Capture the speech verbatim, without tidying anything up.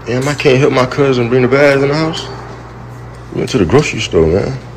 Damn, I can't help my cousin bring the bags in the house. We went to the grocery store, man.